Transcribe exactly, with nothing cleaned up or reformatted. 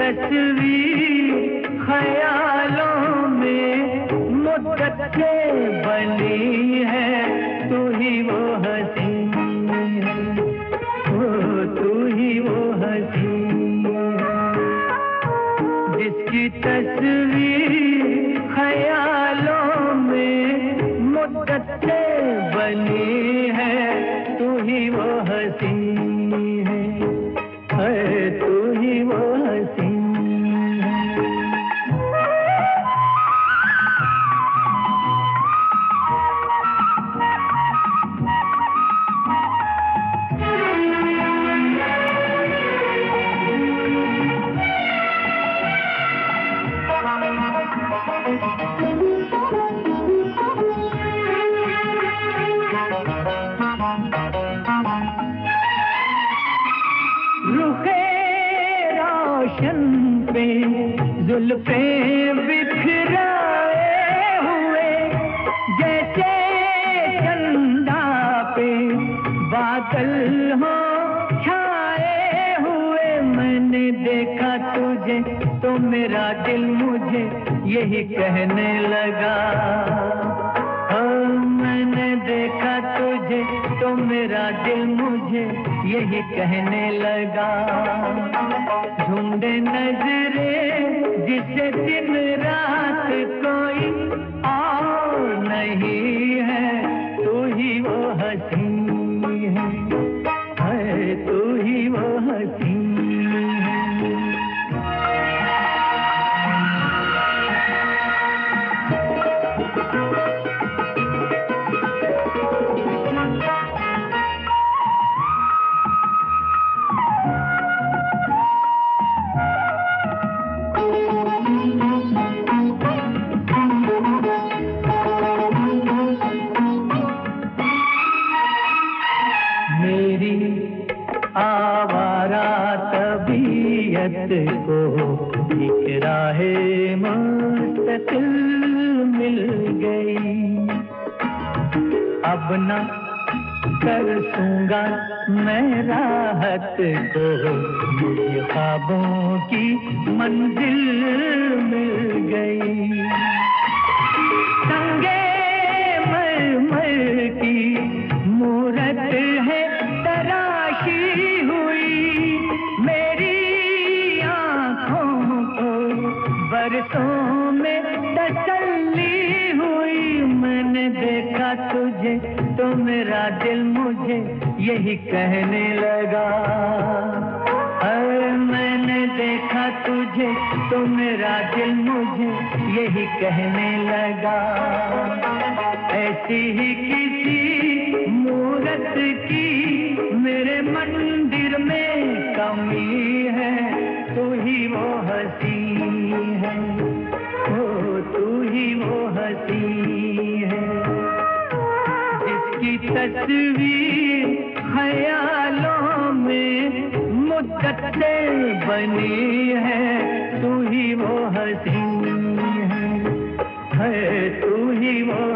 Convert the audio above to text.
तस्वीर ख्यालों में मुद्दत से बनी है, तू ही वो हसी है, ओ तू ही वो हसी है, जिसकी तस्वीर ख्यालों में मुद्दत से बनी है, तू ही वो हसी है, है तू ही वो हसी है। रुखे रोशन पे जुल्फे बिखराए हुए, जैसे चंदा पे बादल हो छाए हुए। मैंने देखा तुझे तो मेरा दिल मुझे यही कहने लगा, हाँ मैंने देखा तुझे तो मेरा दिल मुझे यही कहने लगा। ढूंढे नजरें जिसे दिन रात कोई और नहीं है, तू ही वो हसी है, है तू ही वो हसी है। मेरी आवारा तबीयत को एक राहे मुस्तकिल मिल गई। अब न तरसूंगा मैं राहत को, मुझे ख्वाबों की मंजिल मिल गई। संगे मरमर की मूरत है तराशी हुई, मेरी आँखों को बरसों में तसल्ली हुई। मैंने देखा तुझे तो मेरा दिल मुझे यही कहने लगा, अरे मैंने देखा तुझे तो मेरा दिल मुझे यही कहने लगा। ऐसी ही किसी मूरत की मेरे मंदिर में कमी है, तू ही वो हसी है, ओ तू ही वो हसी है, जिसकी तस्वीर ख्यालों में मुद्दत से बनी है, तू ही वो हसी है, है तू ही वो